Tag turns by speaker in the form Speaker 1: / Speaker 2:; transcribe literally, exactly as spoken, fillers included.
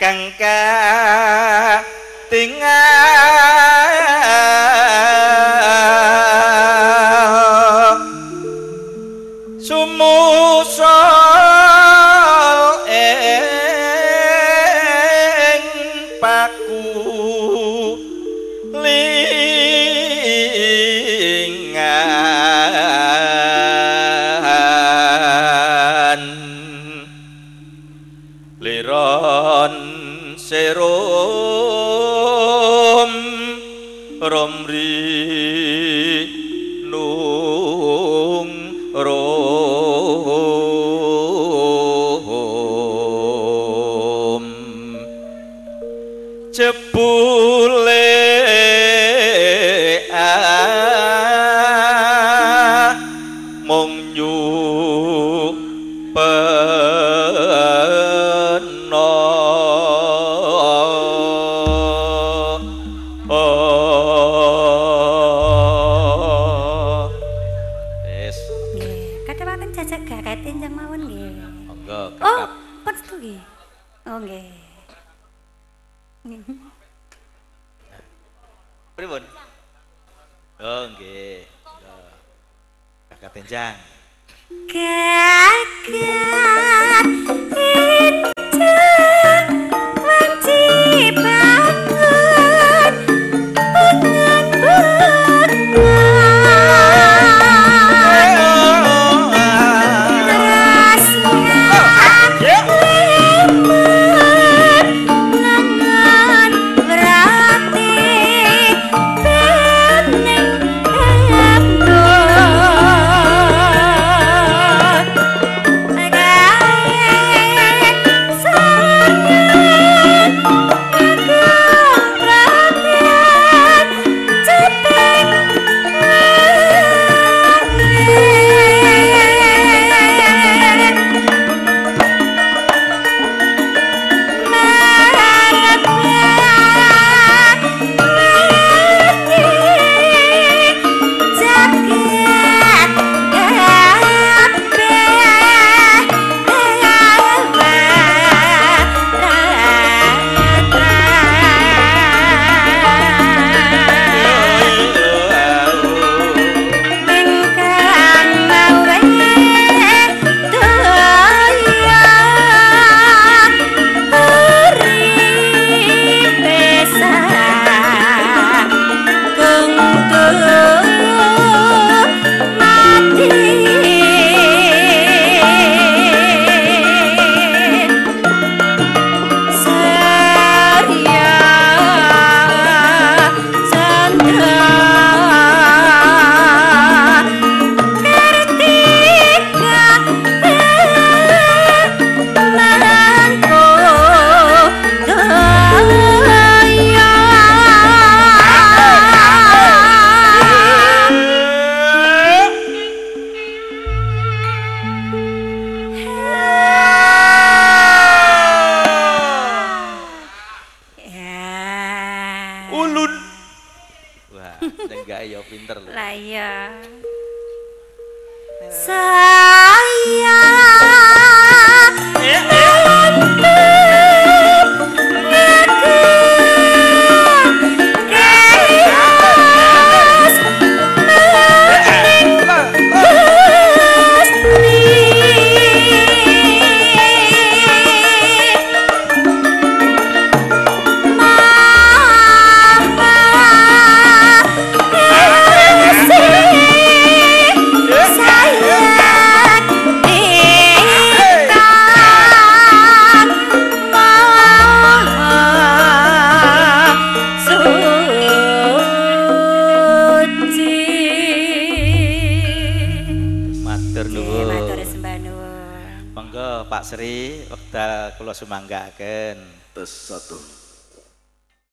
Speaker 1: kang katingal sumusol ing paku lingan liron serum romri nung rom jebule ah mung nyupeno
Speaker 2: Wis. Nggih, kadhawaken jajak garet enjang mawon nggih.
Speaker 1: Monggo
Speaker 2: Oh,
Speaker 1: kakap.
Speaker 2: panjenengan nggih. Oh nggih.
Speaker 1: Pripun? Oh nggih. Monggo. Kakak tenjang.
Speaker 2: Gagat injang wanci bangun pengen
Speaker 1: Ulun. Wah, enggak ya pinter lho.
Speaker 2: Lah iya. Saya
Speaker 1: Pak Sri wekdal kula sumanggaken.
Speaker 3: Tes satu.